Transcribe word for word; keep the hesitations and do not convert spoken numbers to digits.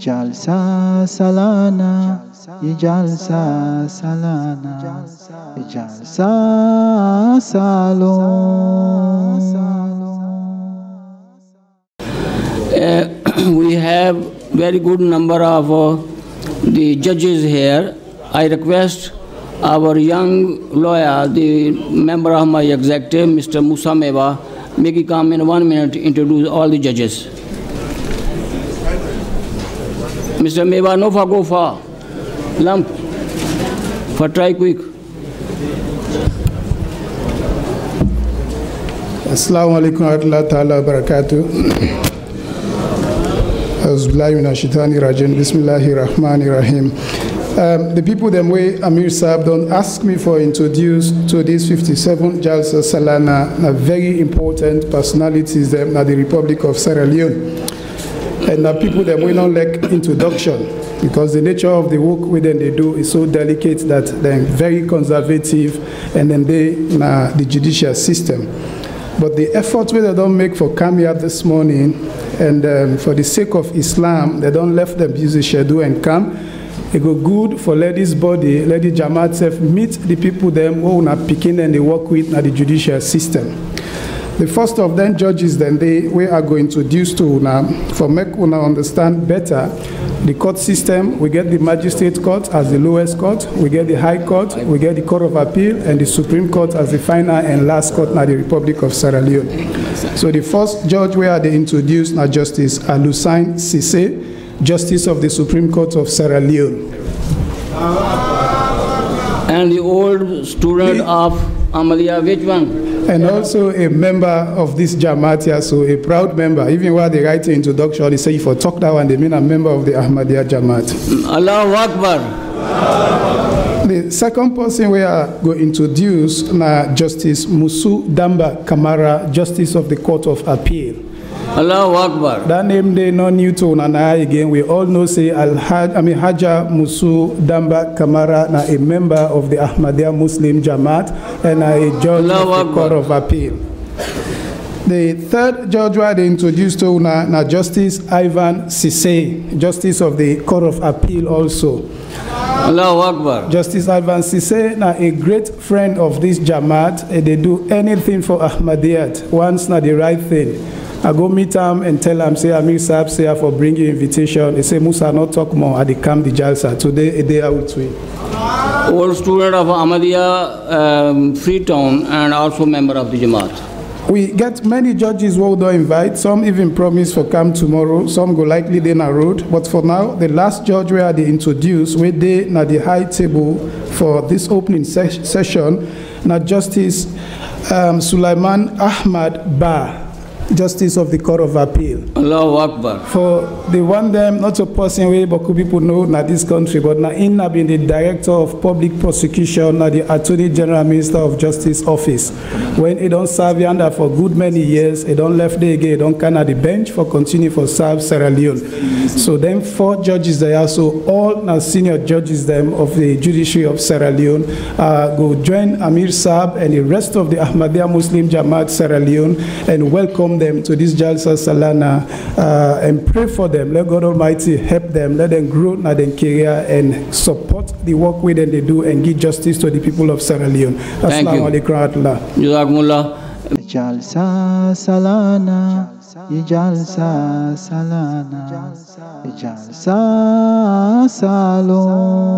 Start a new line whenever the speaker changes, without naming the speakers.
Jalsa Salana, Jalsa Salana, Jalsa Salon.
Uh, we have very good number of uh, the judges here. I request our young lawyer, the member of my executive, Mister Musa Meva, make he come in one minute to introduce all the judges. Mister Meva, no for go far. Lump. For try quick.
Assalamu alaikum wa rahmatullahi ta'ala wa barakatuh. Auzubillahi minash shaitani rajim. Bismillahir rahmanir rahim. Um, the people them way Amir Saab don't ask me for introduce to these fifty-seven Jalsa Salana, na very important personalities them na the Republic of Sierra Leone. And the people them we don't like introduction because the nature of the work we then they do is so delicate that they're very conservative and then they na the judicial system. But the effort we they don't make for coming up this morning and um, for the sake of Islam, they don't left them busy schedule and come. It go good for ladies' body, lady Jamaat self meet the people them who are picking and they work with na the judicial system. The first of them judges then they we are going to introduce to now for make una understand better the court system. We get the magistrate court as the lowest court, we get the high court, we get the court of appeal and the Supreme Court as the final and last court na the Republic of Sierra Leone. So the first judge where they introduce na Justice Alusain Cissé, Justice of the Supreme Court of Sierra Leone.
And the old student the, of Amalia, which one?
And also a member of this Jamaat here, so a proud member. Even while they write the introduction, they say for talk that one, they mean a member of the Ahmadiyya Jamaat.
Allahu Akbar.
The second person we are going to introduce na Justice Musu Damba Kamara, Justice of the Court of Appeal.
Allahu Akbar.
That name they no new to Nana again. We all know say Al Haj, I mean Haja Musu Damba Kamara, na a member of the Ahmadiyya Muslim Jamaat and a judge
Allahu
of the
Akbar.
Court of Appeal. The third judge where they introduced to na, na Justice Ivan Cissé, Justice of the Court of Appeal also.
Allahu Akbar.
Justice Ivan Cissé na a great friend of this Jamaat. And they do anything for Ahmadiyyat once na the right thing. I go meet him and tell him, say, Amir Saab, say, for bringing invitation. He say, Musa, not talk more. I come the Jalsa. Today, a day I will tweet.
Old student of Ahmadiyya, um, Freetown, and also member of the Jamaat.
We get many judges who don't invite. Some even promise for come tomorrow. Some go likely they na road. But for now, the last judge where they introduce, where they na the high table for this opening ses session, na Justice um, Sulaiman Ahmad Ba, Justice of the Court of Appeal.
Allahu Akbar.
For the one them, not a person way, but people know na this country, but na in na been the Director of Public Prosecution, na the Attorney General Minister of Justice Office. When he don't serve yonder for good many years, he don't left the again, he don't come at the bench for continue for serve Sierra Leone. So then four judges there, so all na senior judges them of the judiciary of Sierra Leone uh, go join Amir Saab and the rest of the Ahmadiyya Muslim Jamaat Sierra Leone and welcome them to this Jalsa Salana uh, and pray for them. Let God Almighty help them, let them grow in their career and support the work with them they do and give justice to the people of Sierra Leone.
Thank you. Jazakumullah.
Jalsa Salana, Jalsa Salana, Jalsa Salon.